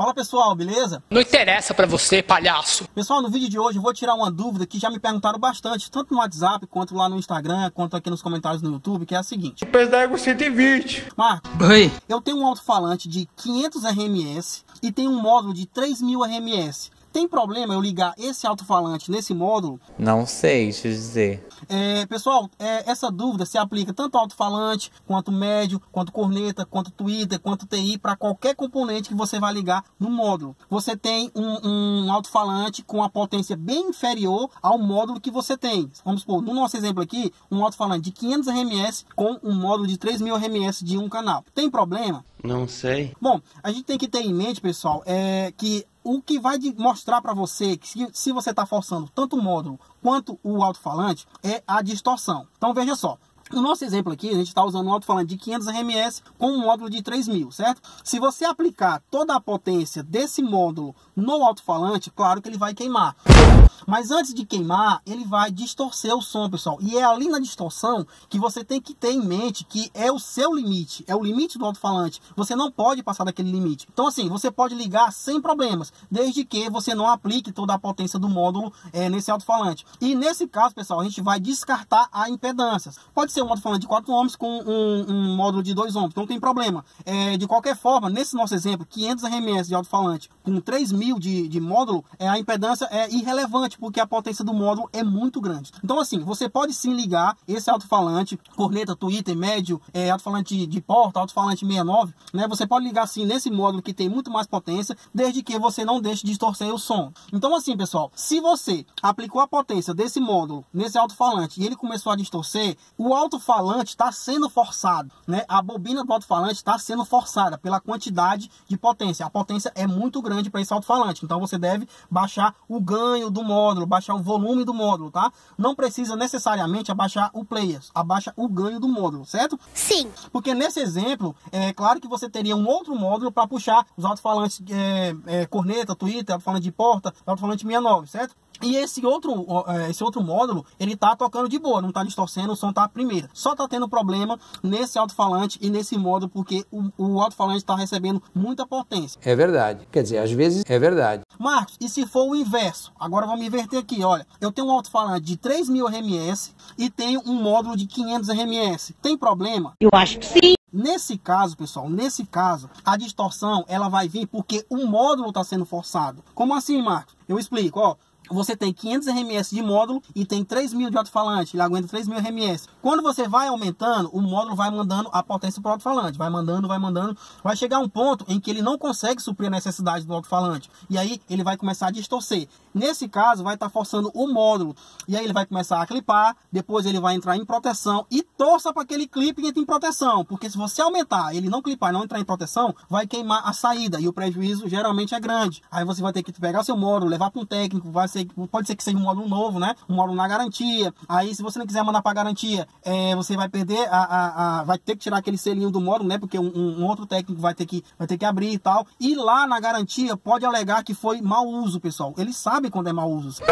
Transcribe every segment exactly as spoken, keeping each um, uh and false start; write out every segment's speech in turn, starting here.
Fala pessoal, beleza? Não interessa pra você, palhaço. Pessoal, no vídeo de hoje eu vou tirar uma dúvida que já me perguntaram bastante, tanto no WhatsApp, quanto lá no Instagram, quanto aqui nos comentários no YouTube, que é a seguinte. Pesar cento e vinte. Marco, Oi. eu tenho um alto-falante de quinhentos R M S e tenho um módulo de três mil R M S. Tem problema eu ligar esse alto-falante nesse módulo? Não sei te dizer. É, pessoal, é, essa dúvida se aplica tanto ao alto-falante, quanto médio, quanto corneta, quanto tweeter, quanto T I, para qualquer componente que você vai ligar no módulo. Você tem um, um alto-falante com a potência bem inferior ao módulo que você tem. Vamos supor, no nosso exemplo aqui, um alto-falante de quinhentos R M S com um módulo de três mil R M S de um canal. Tem problema? Não sei. Bom, a gente tem que ter em mente, pessoal, é que o que vai mostrar para você que se, se você está forçando tanto o módulo quanto o alto-falante é a distorção. Então veja só. No nosso exemplo aqui, a gente está usando um alto-falante de quinhentos R M S com um módulo de três mil, certo? Se você aplicar toda a potência desse módulo no alto-falante, claro que ele vai queimar. Mas antes de queimar, ele vai distorcer o som, pessoal. E é ali na distorção que você tem que ter em mente que é o seu limite, é o limite do alto-falante. Você não pode passar daquele limite. Então assim, você pode ligar sem problemas, desde que você não aplique toda a potência do módulo é, nesse alto-falante. E nesse caso, pessoal, a gente vai descartar a impedância. Pode ser um alto-falante de quatro ohms com um, um módulo de dois ohms, não tem problema. É, de qualquer forma, nesse nosso exemplo, quinhentos R M S de alto-falante com três mil de, de módulo, é, a impedância é irrelevante, porque a potência do módulo é muito grande. Então assim, você pode sim ligar esse alto-falante, corneta, tweeter, médio, é, alto-falante de, de porta, alto-falante sessenta e nove, né? Você pode ligar sim nesse módulo que tem muito mais potência, desde que você não deixe distorcer o som. Então assim, pessoal, se você aplicou a potência desse módulo nesse alto-falante e ele começou a distorcer, o alto-falante está sendo forçado, né? A bobina do alto-falante está sendo forçada pela quantidade de potência. A potência é muito grande para esse alto-falante, então você deve baixar o ganho do módulo, baixar o volume do módulo, tá? Não precisa necessariamente abaixar o players, abaixa o ganho do módulo, certo? Sim. Porque nesse exemplo, é claro que você teria um outro módulo para puxar os alto-falantes é, é, corneta, tweeter, alto-falante de porta, alto-falante sessenta e nove, certo? E esse outro, esse outro módulo, ele tá tocando de boa, não tá distorcendo, o som tá primeira. Só tá tendo problema nesse alto-falante e nesse módulo, porque o, o alto-falante tá recebendo muita potência. É verdade. Quer dizer, às vezes é verdade. Marcos, e se for o inverso? Agora vamos inverter aqui, olha. Eu tenho um alto-falante de três mil R M S e tenho um módulo de quinhentos R M S. Tem problema? Eu acho que sim. Nesse caso, pessoal, nesse caso, a distorção, ela vai vir porque o módulo tá sendo forçado. Como assim, Marcos? Eu explico, ó. Você tem quinhentos R M S de módulo e tem três mil de alto-falante, ele aguenta três mil R M S. Quando você vai aumentando, o módulo vai mandando a potência para o alto-falante, vai mandando, vai mandando, vai chegar um ponto em que ele não consegue suprir a necessidade do alto-falante, e aí ele vai começar a distorcer. Nesse caso, vai estar tá forçando o módulo, e aí ele vai começar a clipar, depois ele vai entrar em proteção, e torça para que ele clipe e entre em proteção, porque se você aumentar, ele não clipar e não entrar em proteção, vai queimar a saída, e o prejuízo geralmente é grande. Aí você vai ter que pegar seu módulo, levar para um técnico, vai ser pode ser que seja um módulo novo, né? Um módulo na garantia. Aí, se você não quiser mandar para garantia, é, você vai perder a, a, a, vai ter que tirar aquele selinho do módulo, né? Porque um, um outro técnico vai ter que vai ter que abrir e tal. E lá na garantia pode alegar que foi mau uso, pessoal. Eles sabem quando é mau uso.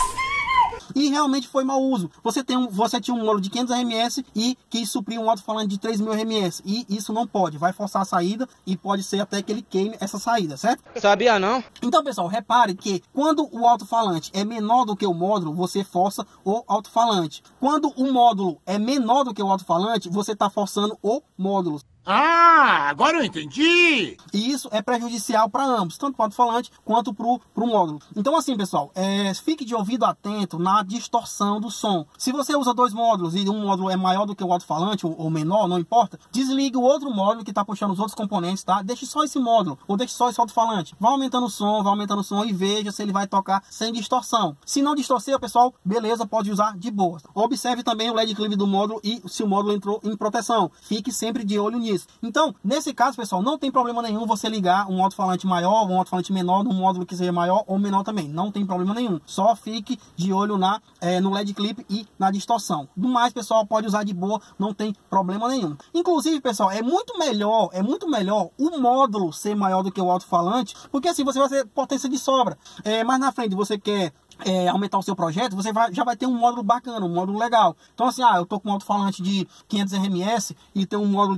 E realmente foi mau uso. Você, tem um, você tinha um módulo de quinhentos R M S e quis suprir um alto-falante de três mil R M S. E isso não pode. Vai forçar a saída e pode ser até que ele queime essa saída, certo? Sabia não? Então, pessoal, repare que quando o alto-falante é menor do que o módulo, você força o alto-falante. Quando o módulo é menor do que o alto-falante, você está forçando o módulo. Ah, agora eu entendi! E isso é prejudicial para ambos, tanto para o alto-falante quanto para o módulo. Então assim, pessoal, é, fique de ouvido atento na distorção do som. Se você usa dois módulos e um módulo é maior do que o alto-falante ou, ou menor, não importa, desligue o outro módulo que está puxando os outros componentes, tá? Deixe só esse módulo ou deixe só esse alto-falante. Vai aumentando o som, vai aumentando o som e veja se ele vai tocar sem distorção. Se não distorcer, pessoal, beleza, pode usar de boa. Observe também o L E D clip do módulo e se o módulo entrou em proteção. Fique sempre de olho nisso. Então, nesse caso, pessoal, não tem problema nenhum você ligar um alto-falante maior, um alto-falante menor, num módulo que seja maior ou menor também. Não tem problema nenhum. Só fique de olho na, é, no L E D clip e na distorção. Do mais, pessoal, pode usar de boa, não tem problema nenhum. Inclusive, pessoal, é muito melhor, é muito melhor o módulo ser maior do que o alto-falante, porque assim você vai ter potência de sobra. É, mais na frente você quer É, aumentar o seu projeto, você vai, já vai ter um módulo bacana, um módulo legal. Então assim, ah, eu tô com um alto-falante de quinhentos R M S e tem um módulo de, de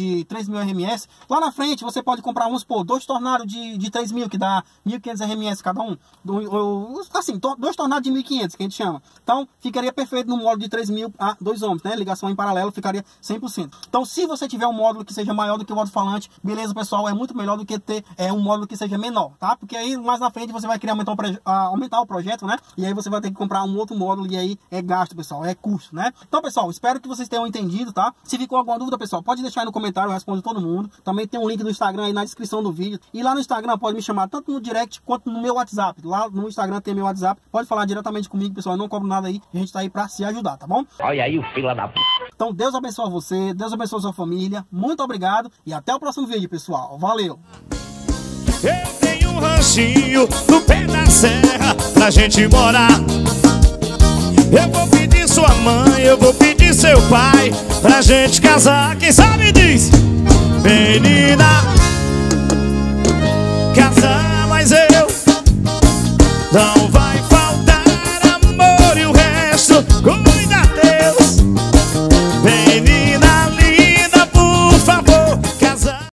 de três mil R M S, lá na frente você pode comprar, vamos supor, dois tornados de, de três mil, que dá mil e quinhentos R M S cada um. Do, ou, assim, to, dois tornados de mil e quinhentos, que a gente chama. Então, ficaria perfeito no módulo de três mil a dois ohms, né? Ligação em paralelo ficaria cem por cento. Então, se você tiver um módulo que seja maior do que o alto-falante, beleza, pessoal, é muito melhor do que ter é, um módulo que seja menor, tá? Porque aí, mais na frente, você vai querer aumentar o, aumentar o projeto, né? E aí você vai ter que comprar um outro módulo e aí é gasto, pessoal, é custo, né? Então, pessoal, espero que vocês tenham entendido, tá? Se ficou alguma dúvida, pessoal, pode deixar aí no comentário, eu respondo todo mundo. Também tem um link do Instagram aí na descrição do vídeo. E lá no Instagram pode me chamar tanto no direct quanto no meu WhatsApp. Lá no Instagram tem meu WhatsApp. Pode falar diretamente comigo, pessoal. Eu não cobro nada aí. A gente tá aí pra se ajudar, tá bom? Olha aí o fila da p... Então, Deus abençoe você, Deus abençoe a sua família. Muito obrigado e até o próximo vídeo, pessoal. Valeu! Eu tenho um ranchinho no pé da serra pra gente morar. Eu vou pedir sua mãe, eu vou pedir seu pai pra gente casar. Quem sabe diz, menina, casar, mas eu não vai